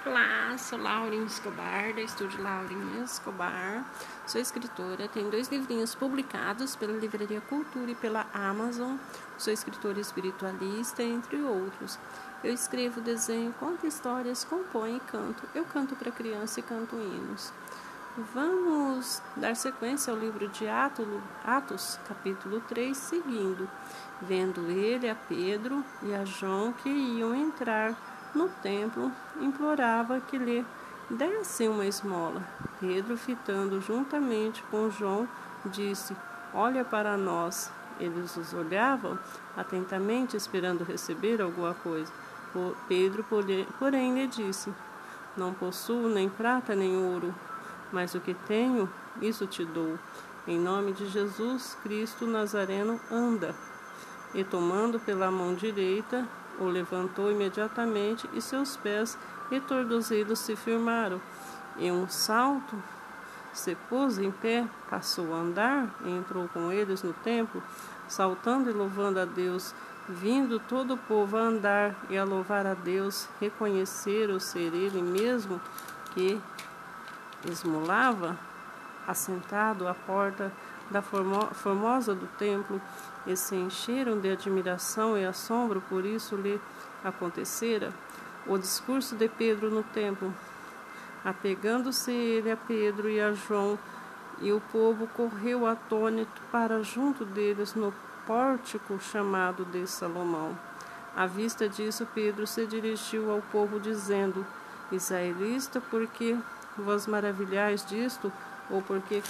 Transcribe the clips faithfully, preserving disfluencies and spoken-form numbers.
Olá, sou Laurinha Escobar, da Estúdio Laurinha Escobar. Sou escritora, tenho dois livrinhos publicados pela Livraria Cultura e pela Amazon. Sou escritora espiritualista, entre outros. Eu escrevo, desenho, conto histórias, componho e canto. Eu canto para criança e canto hinos. Vamos dar sequência ao livro de Atos, capítulo três, seguindo. Vendo ele a Pedro e a João que iam entrar no templo, implorava que lhe dessem uma esmola. Pedro, fitando juntamente com João, disse: olha para nós. Eles os olhavam atentamente, esperando receber alguma coisa. Pedro, porém, lhe disse: não possuo nem prata nem ouro, mas o que tenho, isso te dou. Em nome de Jesus Cristo Nazareno, anda. E tomando pela mão direita, o levantou imediatamente, e seus pés retorduzidos se firmaram. E um salto se pôs em pé, passou a andar, e entrou com eles no templo, saltando e louvando a Deus. Vindo todo o povo a andar e a louvar a Deus, reconheceram ser ele mesmo que esmolava, assentado à porta da formosa do templo, e se encheram de admiração e assombro, por isso lhe acontecera. O discurso de Pedro no templo. Apegando-se ele a Pedro e a João, e o povo correu atônito para junto deles no pórtico chamado de Salomão. À vista disso, Pedro se dirigiu ao povo, dizendo: Israelita, por que vos maravilhais disto, ou porque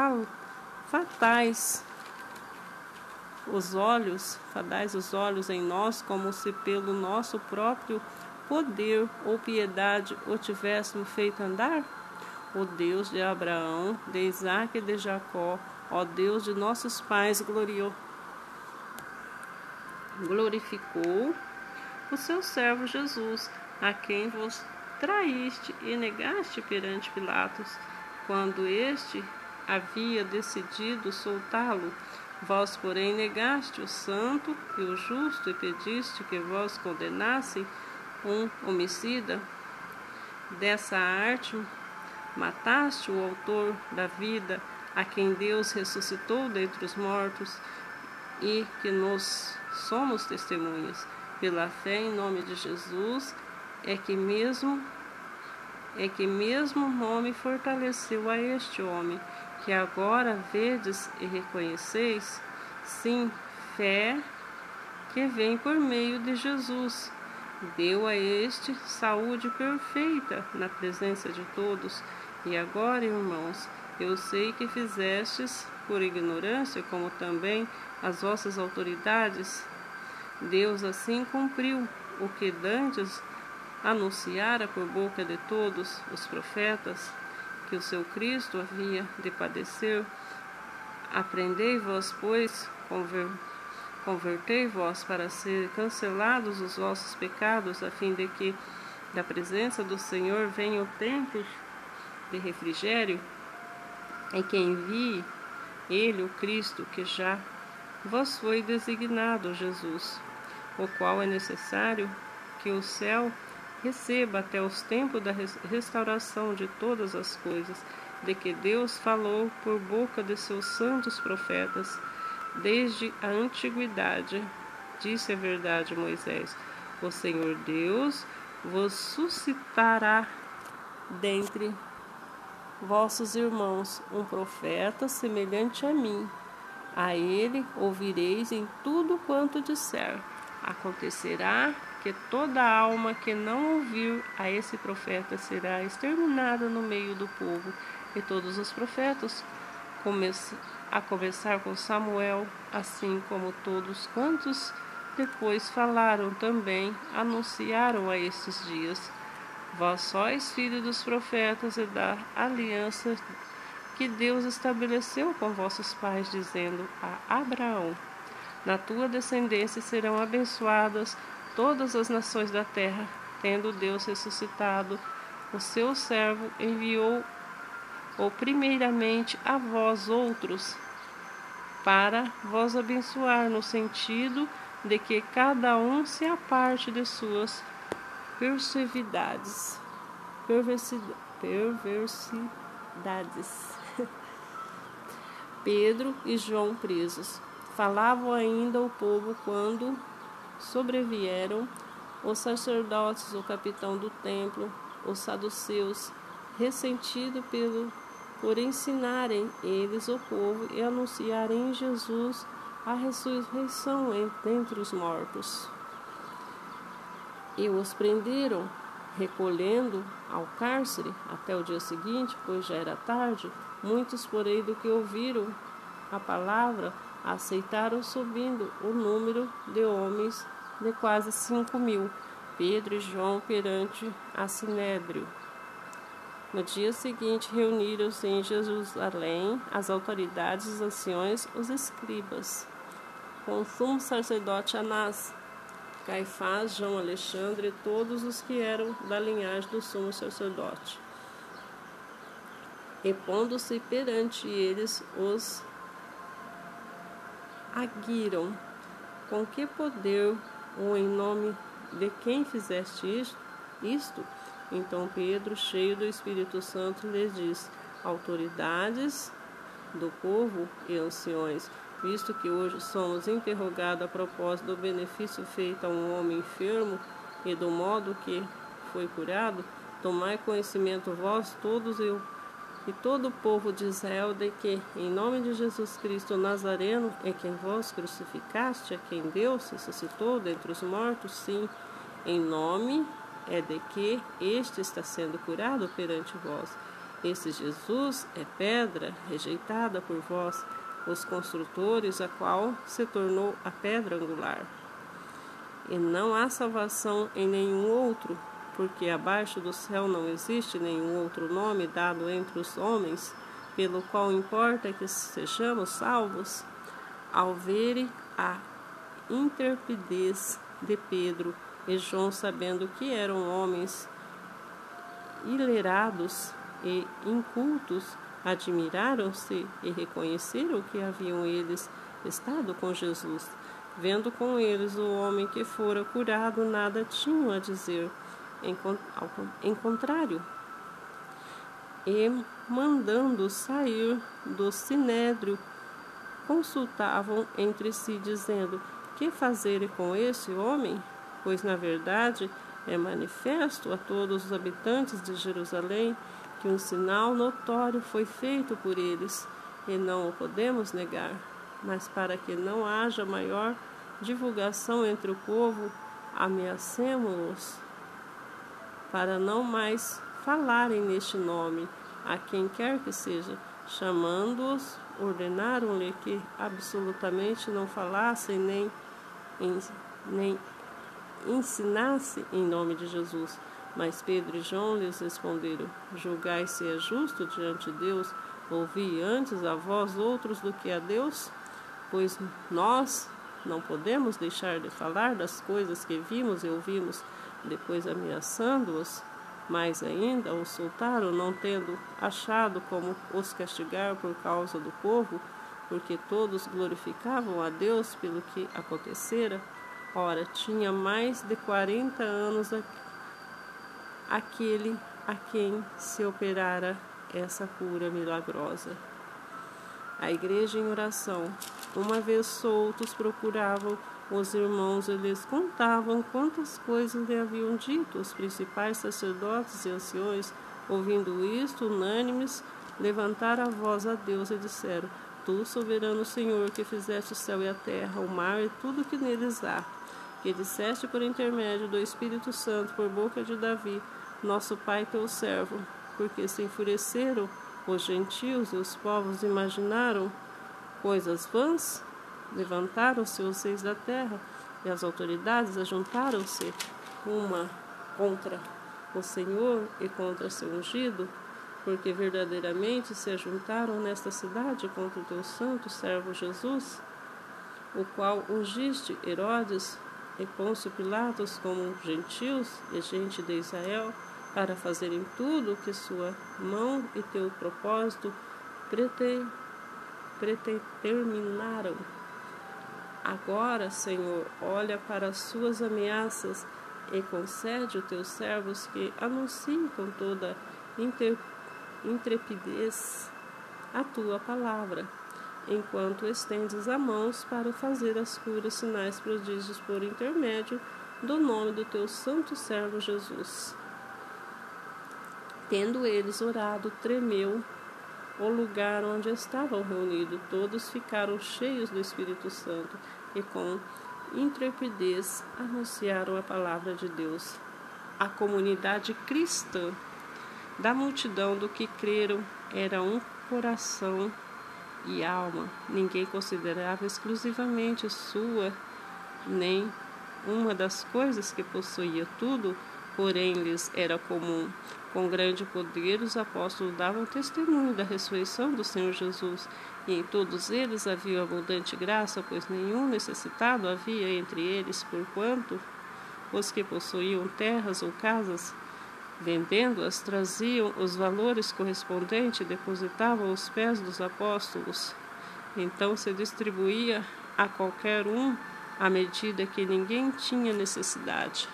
fatais os olhos, fadais os olhos em nós, como se pelo nosso próprio poder ou piedade o tivéssemos feito andar? O Deus de Abraão, de Isaque e de Jacó, ó Deus de nossos pais, gloriou, glorificou o seu servo Jesus, a quem vos traíste e negaste perante Pilatos, quando este havia decidido soltá-lo. Vós, porém, negaste o santo e o justo, e pediste que vos condenasse um homicida. Dessa arte mataste o autor da vida, a quem Deus ressuscitou dentre os mortos, e que nós somos testemunhas. Pela fé em nome de Jesus é que mesmo é que mesmo nome fortaleceu a este homem, que agora vedes e reconheceis, sim, fé que vem por meio de Jesus. Deu a este saúde perfeita na presença de todos. E agora, irmãos, eu sei que fizestes por ignorância, como também as vossas autoridades. Deus assim cumpriu o que dantes anunciara por boca de todos os profetas, que o seu Cristo havia de padecer. Aprendei-vos, pois, conver, convertei-vos para ser cancelados os vossos pecados, a fim de que da presença do Senhor venha o tempo de refrigério, em que envie ele, o Cristo, que já vos foi designado, Jesus, o qual é necessário que o céu receba até os tempos da restauração de todas as coisas, de que Deus falou por boca de seus santos profetas, desde a antiguidade. Disse a verdade Moisés: o Senhor Deus vos suscitará dentre vossos irmãos um profeta semelhante a mim. A ele ouvireis em tudo quanto disser. Acontecerá que toda alma que não ouvir a esse profeta será exterminada no meio do povo. E todos os profetas, a começar com Samuel, assim como todos quantos depois falaram também, anunciaram a estes dias. Vós sois filhos dos profetas e da aliança que Deus estabeleceu com vossos pais, dizendo a Abraão: na tua descendência serão abençoadas todas as nações da terra. Tendo Deus ressuscitado o seu servo, enviou-o primeiramente a vós outros, para vos abençoar, no sentido de que cada um se aparte de suas perversidades. perversidades. Pedro e João presos. Falavam ainda o povo quando sobrevieram os sacerdotes, o capitão do templo, os saduceus, ressentido pelo por ensinarem eles o povo e anunciarem em Jesus a ressurreição dentre os mortos. E os prenderam, recolhendo ao cárcere até o dia seguinte, pois já era tarde. Muitos, porém, do que ouviram a palavra, aceitaram, subindo o número de homens de quase cinco mil. Pedro e João perante a Sinédrio. No dia seguinte, reuniram-se em Jerusalém as autoridades, os anciões, os escribas, com o sumo sacerdote Anás, Caifás, João Alexandre e todos os que eram da linhagem do sumo sacerdote. E pondo-se perante eles, os aguiram: com que poder ou em nome de quem fizeste isto? isto? Então Pedro, cheio do Espírito Santo, lhes disse: autoridades do povo e anciões, visto que hoje somos interrogados a propósito do benefício feito a um homem enfermo e do modo que foi curado, tomai conhecimento vós todos e, e todo o povo de Israel de que, em nome de Jesus Cristo Nazareno, é quem vós crucificaste, é quem Deus ressuscitou dentre os mortos, sim, em nome é de que este está sendo curado perante vós. Esse Jesus é pedra rejeitada por vós, os construtores, a qual se tornou a pedra angular. E não há salvação em nenhum outro, porque abaixo do céu não existe nenhum outro nome dado entre os homens, pelo qual importa que sejamos salvos. Ao verem a intrepidez de Pedro e João, sabendo que eram homens ilerados e incultos, admiraram-se e reconheceram que haviam eles estado com Jesus. Vendo com eles o homem que fora curado, nada tinham a dizer, em contrário. E, mandando sair do sinédrio, consultavam entre si, dizendo: que fazer com este homem? Pois, na verdade, é manifesto a todos os habitantes de Jerusalém que um sinal notório foi feito por eles, e não o podemos negar. Mas para que não haja maior divulgação entre o povo, ameacemo-os para não mais falarem neste nome a quem quer que seja. Chamando-os, ordenaram-lhe que absolutamente não falassem nem, nem ensinasse em nome de Jesus. Mas Pedro e João lhes responderam: julgai se é justo diante de Deus ouvir antes a vós outros do que a Deus? Pois nós não podemos deixar de falar das coisas que vimos e ouvimos. Depois, ameaçando-os mais ainda, os soltaram, não tendo achado como os castigar por causa do povo, porque todos glorificavam a Deus pelo que acontecera. Ora, tinha mais de quarenta anos aquele a quem se operara essa cura milagrosa. A igreja em oração. Uma vez soltos, procuravam os irmãos e lhes contavam quantas coisas lhe haviam dito. Os principais sacerdotes e anciões, ouvindo isto, unânimes, levantaram a voz a Deus e disseram: Tu, soberano Senhor, que fizeste o céu e a terra, o mar e tudo que neles há, que disseste por intermédio do Espírito Santo, por boca de Davi, nosso pai, teu servo, porque se enfureceram os gentios e os povos imaginaram coisas vãs, levantaram-se os reis da terra e as autoridades ajuntaram-se uma contra o Senhor e contra seu ungido, porque verdadeiramente se ajuntaram nesta cidade contra o teu santo servo Jesus, o qual ungiste Herodes e Pôncio Pilatos como gentios e gente de Israel, para fazerem tudo o que sua mão e teu propósito predeterminaram. Agora, Senhor, olha para as suas ameaças e concede aos teus servos que anunciem com toda intrepidez a tua palavra, enquanto estendes a mãos para fazer as curas, sinais, prodígios por intermédio do nome do teu santo servo Jesus. Tendo eles orado, tremeu o lugar onde estavam reunidos. Todos ficaram cheios do Espírito Santo e com intrepidez anunciaram a palavra de Deus. A comunidade cristã da multidão do que creram era um coração e alma. Ninguém considerava exclusivamente sua nem uma das coisas que possuía. Tudo, porém, lhes era comum. Com grande poder, os apóstolos davam testemunho da ressurreição do Senhor Jesus, e em todos eles havia abundante graça, pois nenhum necessitado havia entre eles, porquanto os que possuíam terras ou casas, vendendo-as, traziam os valores correspondentes e depositavam aos pés dos apóstolos. Então se distribuía a qualquer um à medida que ninguém tinha necessidade.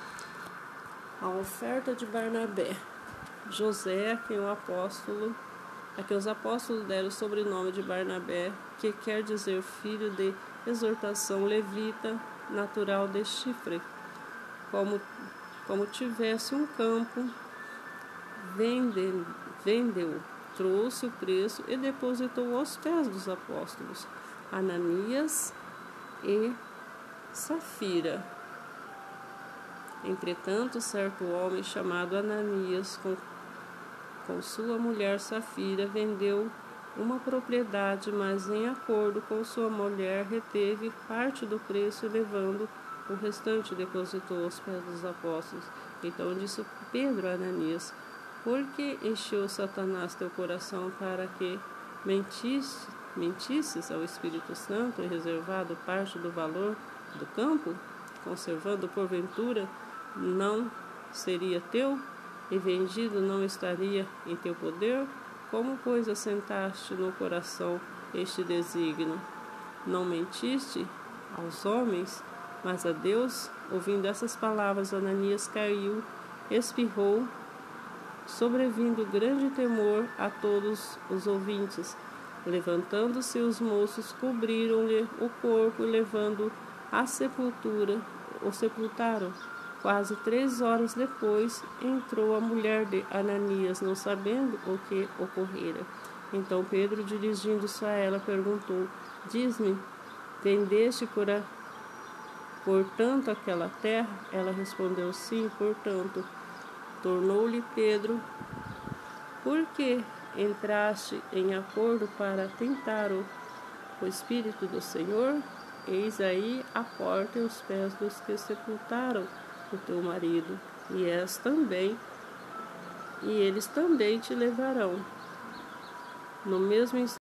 A oferta de Barnabé. José, a quem, o apóstolo, a quem os apóstolos deram o sobrenome de Barnabé, que quer dizer filho de exortação, levita, natural de Chipre, como, como tivesse um campo, vende, vendeu, trouxe o preço e depositou aos pés dos apóstolos, Ananias e Safira. Entretanto, certo homem chamado Ananias, com, com sua mulher Safira, vendeu uma propriedade, mas em acordo com sua mulher reteve parte do preço, levando o restante depositou aos pés dos apóstolos. Então disse Pedro a Ananias: por que encheu Satanás teu coração para que mentisse, mentisses ao Espírito Santo e reservado parte do valor do campo, conservando porventura não seria teu, e vendido não estaria em teu poder? Como, pois, assentaste no coração este desígnio? Não mentiste aos homens, mas a Deus? Ouvindo essas palavras, Ananias caiu, espirrou, sobrevindo grande temor a todos os ouvintes. Levantando-se os moços, cobriram-lhe o corpo e, levando à sepultura, o sepultaram. Quase três horas depois, entrou a mulher de Ananias, não sabendo o que ocorrera. Então Pedro, dirigindo-se a ela, perguntou: diz-me, vendeste por a, portanto aquela terra? Ela respondeu: sim, portanto. Tornou-lhe Pedro: por que entraste em acordo para tentar o, o Espírito do Senhor? Eis aí a porta e os pés dos que sepultaram o teu marido, e és também, e eles também te levarão. No mesmo instante,